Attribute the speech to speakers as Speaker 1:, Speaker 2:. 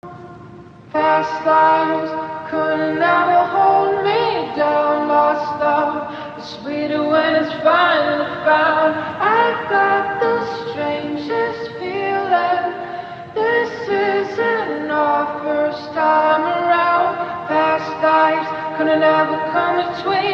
Speaker 1: Past lives couldn't ever hold me down. Lost love is sweeter when it's finally found. I got the strangest feeling. This isn't our first time around. Past lives couldn't ever come between